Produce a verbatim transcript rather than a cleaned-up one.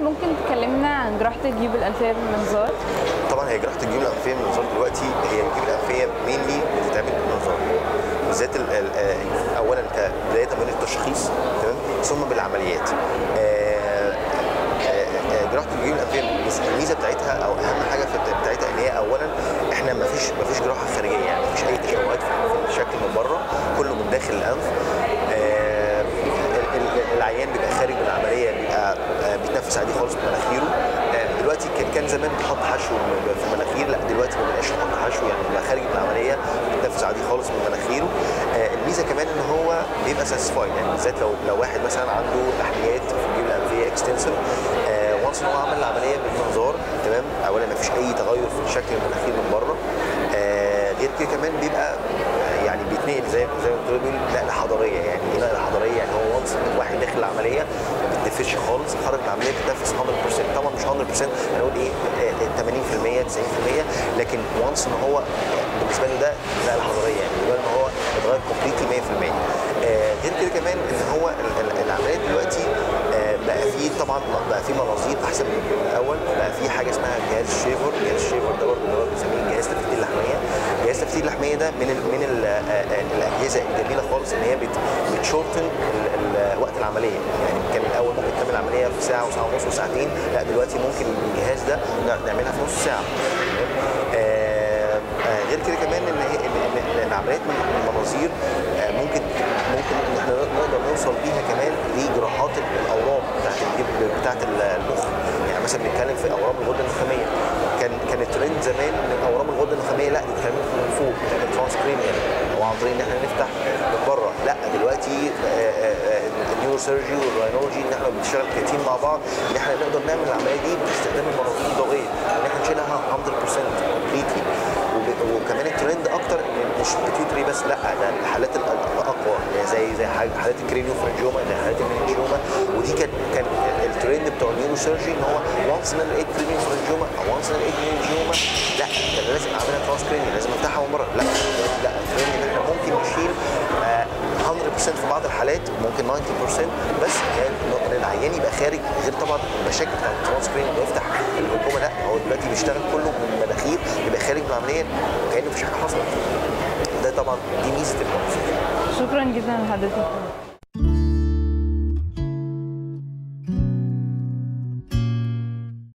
ممكن تكلمنا عن جراحه الجيوب الانفيه بالمنظار؟ طبعا هي جراحه الجيوب الانفيه بالمنظار دلوقتي هي الجيوب الانفيه مينلي بتتعمل بالمنظار، بالذات اولا بدايه من التشخيص تمام ثم بالعمليات. جراحه الجيوب الانفيه الميزه بتاعتها او اهم حاجه في بتاعتها ان هي اولا احنا ما فيش ما فيش جراحه خارجيه، يعني ما فيش اي تشوهات في الشكل من بره، كله من داخل الانف. العيان بيبقى خارج من العمليه بيبقى بيتنفس عادي خالص بمناخيره. دلوقتي كان زمان بيتحط حشو في المناخير، لا دلوقتي ما بقاش يحط حشو، يعني بيبقى خارج من العمليه بيتنفس عادي خالص من مناخيره. الميزه كمان ان هو بيبقى ساتسفايد، يعني بالذات لو لو واحد مثلا عنده تحليات في الجيوب الانفيه اكستنسيف، وانس ان هو عمل العمليه بالمنظار تمام، اولا ما فيش اي تغير في شكل المناخير من بره. غير كده كمان بيبقى يعني بيتنقل زي زي ما بتقول نقله حضاريه، يعني ايه نقله حضاريه؟ يعني هو وانس واحد داخل العمليه ما بيتنفسش خالص، خرج من العمليه بيتنفس مية بالمية، طبعا مش مية بالمية، هنقول ايه ثمانين بالمية تسعين بالمية، لكن وانس ان هو بالنسبه له ده نقله حضاريه، يعني بالنسبه له ان هو اتغير كومبليتلي مية بالمية. غير كده كمان ان هو العمليات دلوقتي بقى فيه طبعا بقى فيه مناظير احسن من الاول، بقى فيه حاجه اسمها جهاز الشيفر، جهاز الشيفر ده برضه اللي هو بنسميه جهاز تفتيت اللحميه. جهاز تفتيت اللحميه ده من ال من ال الاجهزه الجميله خالص ان هي بتشورتن وقت العمليه، يعني كان الاول ممكن تعمل العمليه في ساعه وساعه ونص وساعتين، لا دلوقتي ممكن الجهاز ده نعملها في نص ساعه. غير كده كمان ان ان العمليات من المناظير ممكن ممكن ان احنا نقدر نوصل بيها كمان لجراحات الاورام بتاعت بتاعت المخ، يعني مثلا بنتكلم في اورام الغده النخاميه. كان كان الترند زمان ان اورام الغده النخاميه لا دي بتتعمل من فوق، بتتعمل ترانسكرينيال او عن طريق ان احنا نفتح من بره، لا دلوقتي النيورو سيرجي والراينولوجي ان احنا بنشتغل كتيم مع بعض ان احنا نقدر نعمل العمليه دي باستخدام المناظير الضوئيه، ان احنا نشيلها مية بالمية كومبليتلي. وكمان الترند اكتر مش بيتيوتري بس، لا ده الحالات الاقوى زي زي حالات الكرينيو فرنجوما، زي حالات المنجوما، ودي كان كان الترند بتوع النيورو سيرجي ان هو وانس ان انا لقيت كرينيو فرنجوما او وانس ان انا لقيت منجوما لا ده انا لازم اعملها ترانسكرينيال، لازم افتحها من بره، لا لا الترند ان احنا ممكن نشيل مية بالمية في بعض الحالات، ممكن تسعين بالمية، بس ان العيان يبقى خارج، غير طبعا المشاكل بتاعت الترانسكرينيال انه يفتح الجمجمه، لا هو دلوقتي بيشتغل كله من المناخير، يبقى خارج من العمليه وكانه مفيش حاجه حصلت. ده طبعا دي ميزه المناظير. شكرا جدا لحضرتك.